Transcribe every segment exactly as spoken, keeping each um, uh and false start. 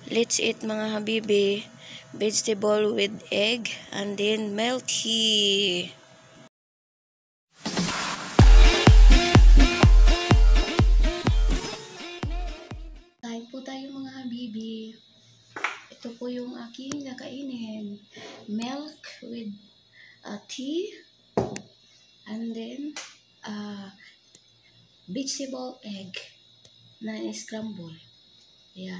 Let's eat mga habibi. Vegetable with egg and then milk tea. Kain po tayo mga habibi. Ito po yung aking kakainin. Milk with uh, tea and then uh, vegetable egg na scramble. Ayan.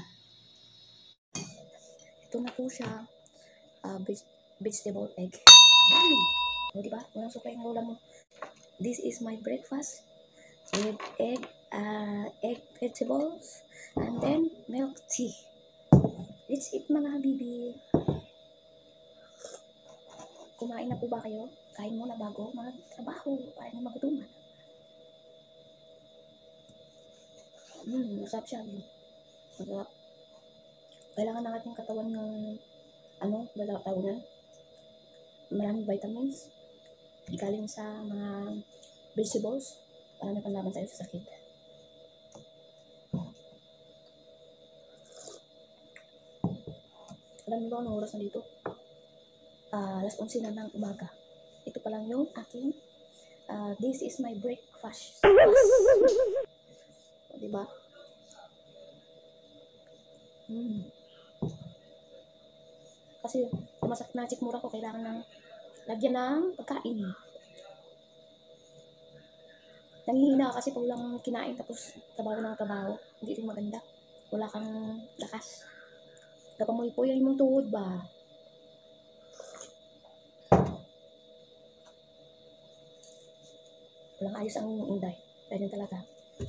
Ito na po siya. Uh, vegetable egg. Dami. O diba? Walang suka yung lola mo. This is my breakfast with egg, uh, egg vegetables, and then milk tea. Let's eat mga habibi. Kumain na po ba kayo? Kain mo na bago magtrabaho para na magutuman. Hmm, masarap siya. Masarap. Kailangan ng ating katawan ng ano, dalawa taon maraming vitamins galing sa mga vegetables para may panlaban tayo sa sakit. Alam niyo ba anong oras na dito? Uh, alas onse na ng umaga. Ito pa lang yung aking uh, this is my breakfast. O, diba? Hmm. Kasi sumasakit na sikmura ko, kailangan ng lagyan ng pagkain. Nanghihina kasi pag lang kinain tapos trabaho ng trabaho. Hindi rin maganda. Wala kang lakas. Kapamuy-puy yung mong tuhod ba? Walang ayos ang inday. Ganyan talaga.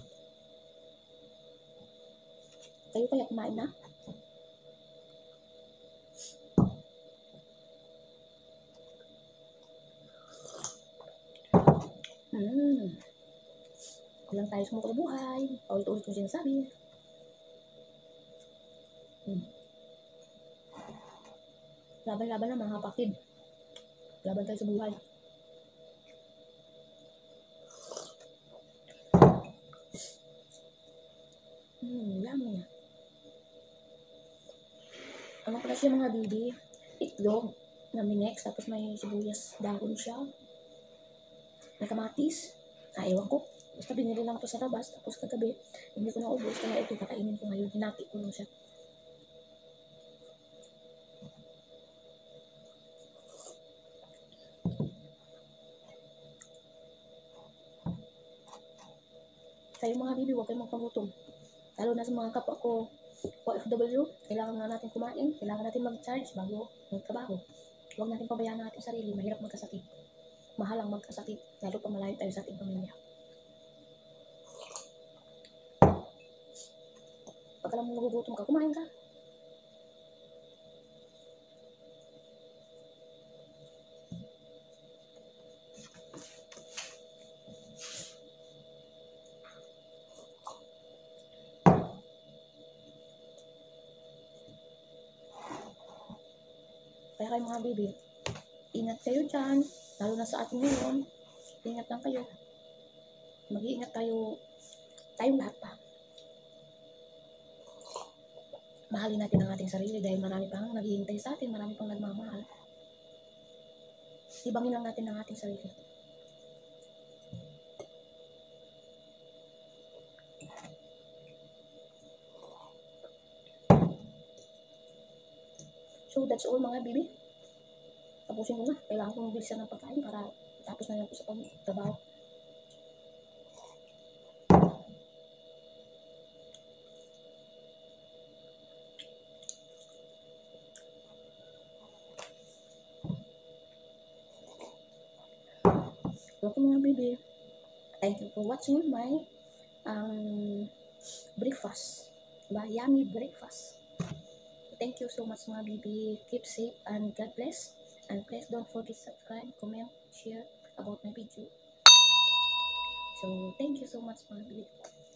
Kayo kaya kumain na? Hmm. Kulang tayo sumukot sa buhay. Paulit-ulit yung sinasabi. Hmm. Laban-laban na mga kapatid. Laban tayo sa buhay. Hmm, yummy. Ano pala siya mga bibi? Itlog na minex, tapos may sibuyas dahon siya. May kamatis. Ah, ewan ko. Basta binili lang ito sa labas, tapos kagabi, hindi ko naubos, kaya ito kakainin ko ngayon. Hinati ko lang siya. Kayo mga bibi, huwag kayong magpagutom. Lalo na sa mga kapwa ko, O F W, kailangan nga natin kumain, kailangan natin mag-charge bago magtrabaho. Huwag natin pabayaan natin sarili, mahirap magkasakit. Mahal ang magkasakit, lalo pa malayo tayo sa ating pamilya. Pag alam mo nagugutom ka, kumain ka. Kaya kayo mga bibi, ingat kayo dyan, lalo na sa atin ngayon. Ingat lang kayo. Mag-iingat tayo, tayong lahat pa. Mahalin natin ang ating sarili dahil marami pang naghihintay sa atin, marami pang nagmamahal. Ibangin lang natin ang ating sarili. So that's all mga bibi. Tapusin ko na. Kailangan kong bilisan ng pagkain para tapos na lang ko sa pagtrabaho. Welcome mga bibi. Thank you for watching my um, breakfast. Diba? Yummy breakfast. Thank you so much mga bibi. Keep safe and God bless. And please don't forget to subscribe, comment, share about my video. So thank you so much mga bibi.